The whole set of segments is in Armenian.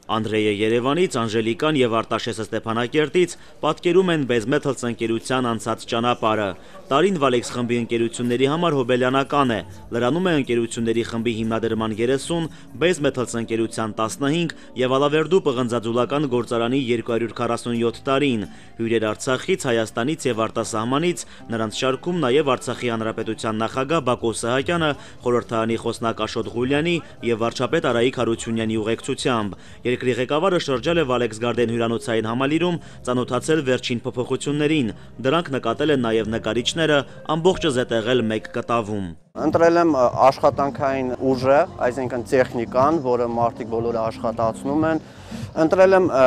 Անդրեյը Երևանից, Անժելիկան եւ Արտաշեսը Ստեփանակերտից պատկերում են Bezmetals ընկերության անցած ճանապարհը։ Տարին Valex խմբի ընկերությունների համար հոբելյանական է։ Լրանում է ընկերությունների խմբի հիմնադրման 30, Bezmetals ընկերության 15 եւ Ալավերդու պղնձաձուլական գործարանի 247 տարին։ Հյուրեր Արցախից, Հայաստանից եւ արտասահմանից, նրանց շարքում նաեւ Արցախի հանրապետության նախագահ Բակո Սահակյանը, խորհրդարանի խոսնակ Աշոտ Ղուլյանի եւ վարչապետ Արայիկ Հարությունյանի ուղեկցությամբ։ Երկրի ղեկավարը շրջել է Valex Garden հյուրանոցային համալիրում, ծանոթացել վերջին փոփոխություններին։ Դրանք նկատել են նաև նկարիչները, ամբողջը զետեղել մեկ կտավում։ Ընտրել եմ աշխատանքային ուժը, այսինքն տեխնիկան, որը մարդիկ բոլորը աշխատացնում են։ Ընտրել եմ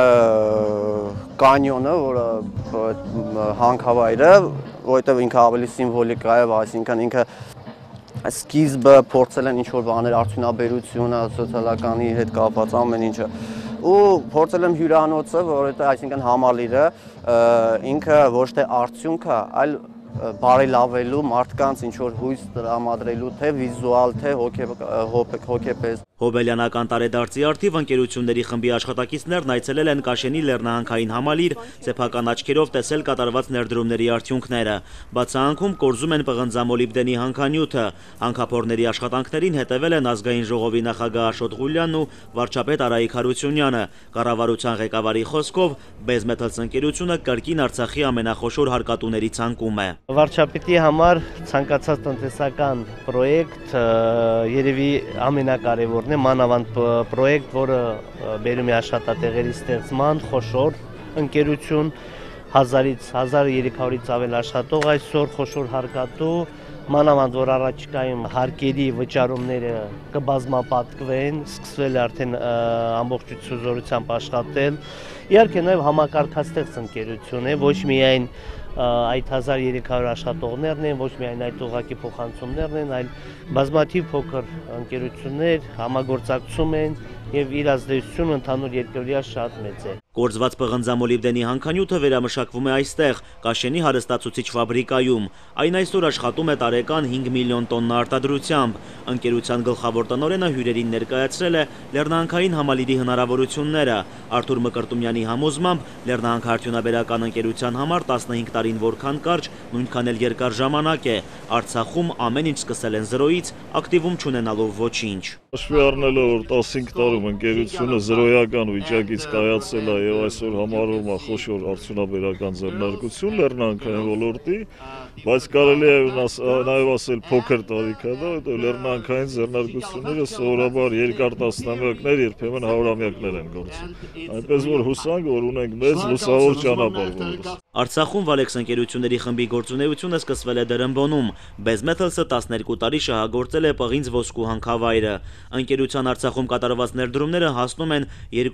կանյոնը, որը հանքավայրը, որովհետև ինքը ավելի սիմվոլիկ է, այսինքն ինքը սկիզբը փորձել են ինչ-որ բաներ արդյունաբերությունը, սոցիալականի հետ կապված ամեն ինչը ու փորձել եմ հյուրանոցը, որովհետև այսինքն համալիրը ինքը ոչ թե արդյունք է, այլ բարելավելու մարդկանց ինչ-որ հույս տրամադրելու թե վիզուալ, թե հոգեպես։ Հոբելյանական տարեդարձի արդիվ ընկերությունների խմբի աշխատակիցներն այցելել են Կաշենի լեռնահանքային համալիր, սեփական աչքերով տեսել կատարված ներդրումների արդյունքները։ Բացահանքում կորզում են պղնձամոլիբդենի հանքանյութը։ Հանքափորների աշխատանքներին հետևել են ազգային ժողովի նախագահ Աշոտ Ղուլյանն ու վարչապետ Արայիկ Հարությունյանը։ Կառավարության ղեկավարի խոսքով Bezmetals ընկերությունը կրկին Արցախի ամենախոշոր հարկատուների ցանկում է։ Վարչապետի համար ցանկացած տնտեսական պրոյեկտ երևի ամենակարևորն է, մանավանդ պրոյեկտ, որը բերում է աշխատատեղերի ստեղծման, խոշոր ընկերություն, 1000-ից 1300-ից ավել աշխատող այսօր, խոշոր հարկատու, մանավանդ որ առաջիկայում հարկերի վճարումները կբազմապատկվեն, սկսվել է արդեն ամբողջությամբ աշխատել։ Իհարկե նաև համակարգաստեղծ ընկերություն է, ոչ միայն այդ 1300 աշխատողներն են, ոչ միայն այդ ուղղակի փոխանցումներն են, այլ բազմաթիվ փոքր ընկերություններ համագործակցում են եւ իր ազդեցությունը ընդհանուր երկրի շատ մեծ է։ Կորզված պղնձամոլիբդենի հանքանյութը վերամշակվում է այստեղ, Կաշենի հարստացուցիչ ֆաբրիկայում։ Այն այսօր աշխատում է տարեկան 5 միլիոն տոննա արտադրությամբ։ Ընկերության գլխավոր տնօրենը հյուրերին ներկայացրել է լեռնահանքային համալիրի հնարավորությունները։ Արթուր Մկրտումյանի համոզմամբ լեռնահանքարդյունաբերական ընկերության համար 15 տարին որքան կարճ, նույնքան էլ երկար ժամանակ է։ Արցախում ամեն ինչ սկսել են զրոյից, ակտիվում չունենալով ոչինչ։ Հաշվի առնելով, որ 15 տարում ընկերությունը զրոյական վիճակից կայացել է եւ այսօր համարվում է խոշոր արդյունաբերական ձեռնարկություն լեռնահանքային ոլորտի, բայց կարելի է նաեւ ասել փոքր տարիքա դա, որտեղ լեռնահանքային ձեռնարկությունները սովորաբար երկար տասնամյակներ, երբեմն հարյուրամյակներ են գործում։ Այնպես որ հուսանք, որ ունենք մեծ լուսավոր ճանապարհ որս։ Արցախում Valex ընկերությունների խմբի գործունեությունը սկսվել է Դրամբոնում։ Bezmetals-ը 12 տարի շահագործել է պղինձ ոսկու հանքավայրը։ Ընկերության Արցախում կատարված ներդրումները հասնում են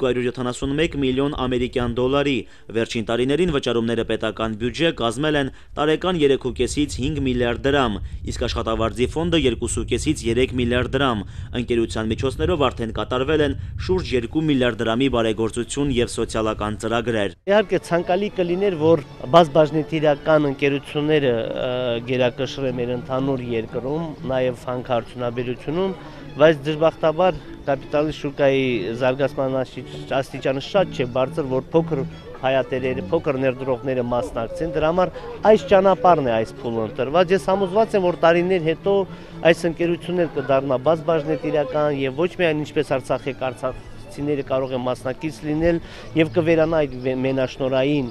271 միլիոն ամերիկյան դոլարի։ Վերջին տարիներին վճարումները պետական բյուջե կազմել են տարեկան 3.5-ից 5 միլիարդ դրամ, իսկ աշխատավարձի ֆոնդը 2.5-ից 3 միլիարդ դրամ։ Ընկերության միջոցներով արդեն կատարվել են շուրջ 2 միլիարդ դրամի բարեգործություն եւ սոցիալական ծրագրեր։ Իհարկե ցանկալի կլիներ, որ բազմաբաժնետիրական ընկերությունները գերակշռեն մեր ընդհանուր երկրում, նաև հանքարդյունաբերությունում, բայց դժբախտաբար կապիտալի շուկայի զարգացման աստիճանը շատ չէ բարձր, որ փոքր հայատերերը, փոքր ներդրողները մասնակցեն, դրա համար այս ճանապարհն է այս փուլը ընտրված։ Ես համոզված եմ, որ տարիներ հետո այս ընկերությունները կդառնա բազմաբաժնետիրական եւ ոչ միայն ինչպես Արցախի արցախցիները կարող են մասնակից լինել եւ կվերանա այդ մենաշնորհային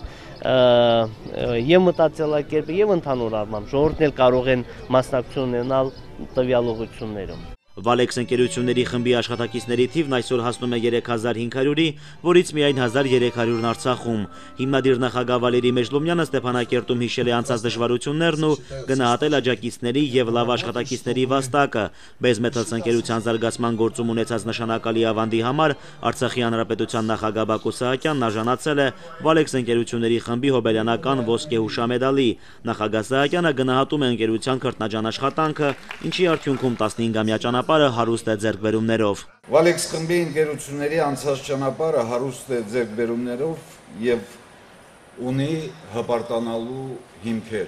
եւ մտածելակերպը եւ ընդհանուր առմամբ ժողովուրդն էլ կարող են մասնակցություն ունենալ տվյալ ուղղություններում։ Valex ընկերությունների խմբի աշխատակիցների թիվն այսօր հասնում է 3500-ի, որից միայն 1300-ն Արցախում։ Հիմնադիր նախագահ Վալերի Մեժլոմյանը Ստեփանակերտում հիշել է անցած դժվարություններն ու գնահատել աջակիցների եւ լավ աշխատակիցների վաստակը։ Bezmetals ընկերության զարգացման գործում ունեցած նշանակալի ավանդի համար Արցախի հանրապետության նախագահ Բակո Սահակյանն արժանացել է Valex ընկերությունների խմբի հոբելյանական ոսկե հուշամեդալի։ Նախագահ Սահակյանը գնահատում է ընկերության քրտնաջան աշխատանքը, ինչի արդյունքում 15-ամյա ճանապարհը հարուստ է ձեռքբերումներով։ Valex խմբի ընկերությունների անցած ճանապարհը հարուստ է ձեռքբերումներով եւ ունի հպարտանալու հիմքեր։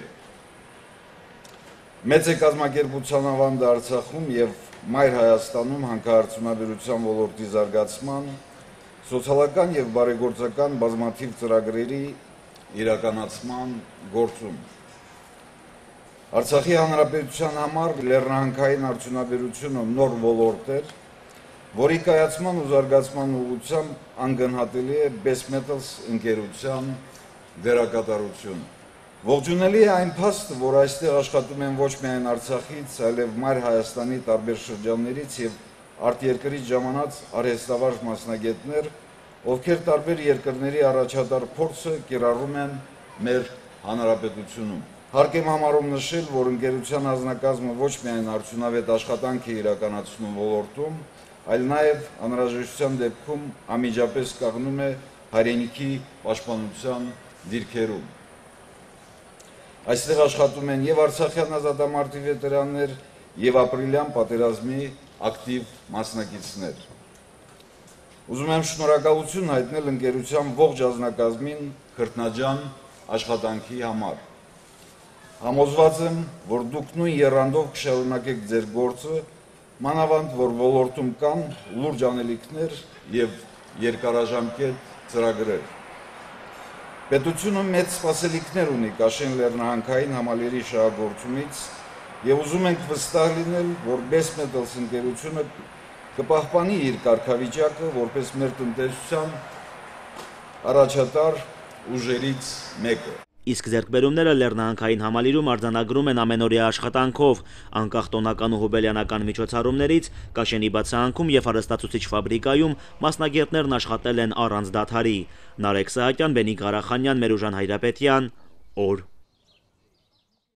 Մեծ է կազմակերպության ավանդը Արցախում եւ Մայր Հայաստանում հանքարդյունաբերության ոլորտի զարգացման, սոցիալական եւ բարեգործական բազմաթիվ ծրագրերի իրականացման գործում։ Արցախի հանրապետության համար լեռնահանքային արդյունաբերությունը նոր ոլորտ էր, որի կայացման ու զարգացման ուղղությամբ անգնահատելի է Base Metals ընկերության դերակատարությունը։ Ողջունելի է այն փաստը, որ այստեղ աշխատում են ոչ միայն Արցախից, այլև Մայր Հայաստանի տարբեր շրջաններից եւ արտերկրից ժամանած արհեստավարժ մասնագետներ, ովքեր տարբեր երկրների առաջատար փորձը կիրառում են մեր հանրապետությունում։ Հարկ եմ համարում նշել, որ ընկերության անձնակազմը ոչ միայն արդյունավետ աշխատանք է իրականացնում ոլորտում, այլ նաև անհրաժեշտության դեպքում անմիջապես կանգնում է հայրենիքի պաշտպանության դիրքերում։ Այստեղ աշխատում են եւ արցախյան ազատամարտի վետերաններ, եւ ապրիլյան պատերազմի ակտիվ մասնակիցներ։ Ուզում եմ շնորհակալություն հայտնել ընկերության ողջ անձնակազմին քրտնաջան աշխատանքի համար։ Համոզված եմ, որ դուք նույն եռանդով կշարունակեք ձեր գործը, մանավանդ որ ոլորտում կան լուրջ անելիքներ եւ երկարաժամկետ ծրագրեր։ Պետությունը մեծ սպասելիքներ ունի Կաշեն լեռնահանքային համալիրի շահագործումից եւ ուզում ենք վստահ լինել, որ Base Metals ընկերությունը կպահպանի իր կարգավիճակը որպես մեր տնտեսության առաջատար ուժերից մեկը։ Իսկ ձեռքբերումները լեռնահանքային համալիրում արձանագրում են ամենօրյա աշխատանքով, անկախ տոնական ու հոբելյանական միջոցառումներից, Կաշենի բացահանքում եւ հարստացուցիչ ֆաբրիկայում մասնագետներն աշխատել են առանց դադարի։ Նարեկ Սահակյան, Բենիկ Ղարախանյան, Մերուժան Հայրապետյան, օր։